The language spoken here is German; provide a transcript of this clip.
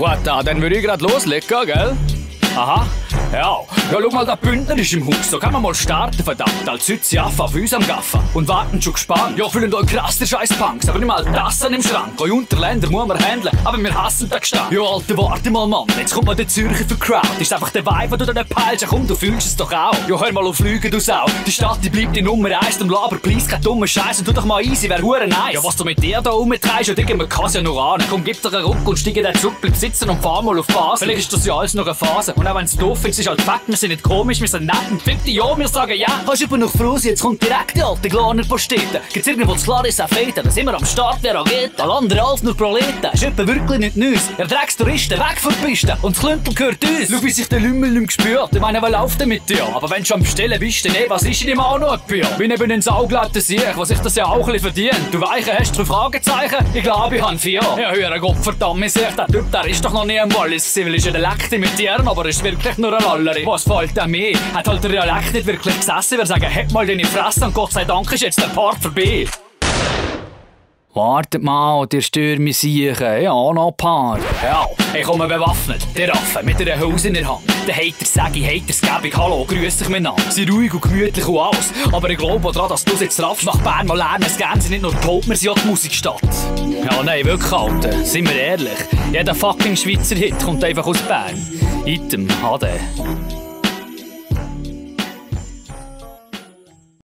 Gut, dann würde ich gerade loslegen, gell? Aha, ja, schau mal, der Bündner ist im Haus. So kann man mal starten, verdammt. Als Sützi Affa auf uns am Gaffen. Und warten schon gespannt. Ja, fühlen euch krass, der scheiß Punks. Aber nicht mal das an im Schrank. Euch Unterländer muss man handeln. Aber wir hassen den Gestank. Ja, Alter, warte mal, Mann. Jetzt kommt mal der Zürcher für Crowd. Ist einfach der Vibe, den du dann peilst. Komm, du fühlst es doch auch. Ja, hör mal auf Lügen, du Sau. Die Stadt, die bleibt die Nummer 1. Darum laber, please, kein dummer Scheiß. Und tu doch mal easy, wär hure nice. Ja, was du mit dir da rumtreibst, ja, Digga, man kann's ja noch an. Komm, gib doch einen Ruck und steige dann zurück, bleib sitzen und fahr mal auf Phase. Vielleicht ist das ja alles noch eine Phase. Und auch wenn's doof ist halt Fakt, wir sind nicht komisch, wir sind nett und fick dich, ja, wir sagen ja. Kannst du aber noch froh sein, jetzt kommt direkt die alte Glaner Postete. Gibt's irgendwo das Klares auf Feten, da sind wir am Start, wer auch geht. Alle anderen als nur Proleten, ist etwa wirklich nicht Neues. Ihr Dreckstouristen, weg von der Piste, und das Klüntel gehört uns. Schau, wie sich der Lümmel nicht gespürt, ich meine, was läuft denn mit dir? Aber wenn du schon am Bestellen bist, dann was ist in ihm auch noch ein Bier? Bin eben ein sauglatter Sieg, was ich das ja auch ein bisschen verdient. Du Weiche, hast du Fragezeichen? Ich glaube, ich habe 4. Ja, höre Gott verdammt, mir sagt, der Typ, der ist doch noch nie am Wallis gewesen, weil ist ja der Lekte mit dir, aber ist wirklich nur ein Lalleri. Was fällt an mir? Hat halt der Dialekt nicht wirklich gesessen, wir sagen, hätt mal deine Fresse und Gott sei Dank ist jetzt der Part vorbei. Wartet mal, der Stürme siechen, ja, noch ein paar. Ja, ich komme bewaffnet, der Affe mit einer Hose in der Hand. Der Hater sag ich, Haters geb ich, hallo, grüß dich miteinander. Sie ruhig und gemütlich und alles, aber ich glaube daran, dass du jetzt raffst. Nach Bern mal lernen, es gern sie nicht nur Pop, wir sind auch die Musikstadt. Ja, nein, wirklich, Alter, sind wir ehrlich. Jeder fucking Schweizer Hit kommt einfach aus Bern. Item, HD.